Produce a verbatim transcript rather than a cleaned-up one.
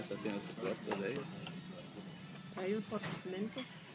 casa tiene su cuarto de ellos. Hay un apartamento.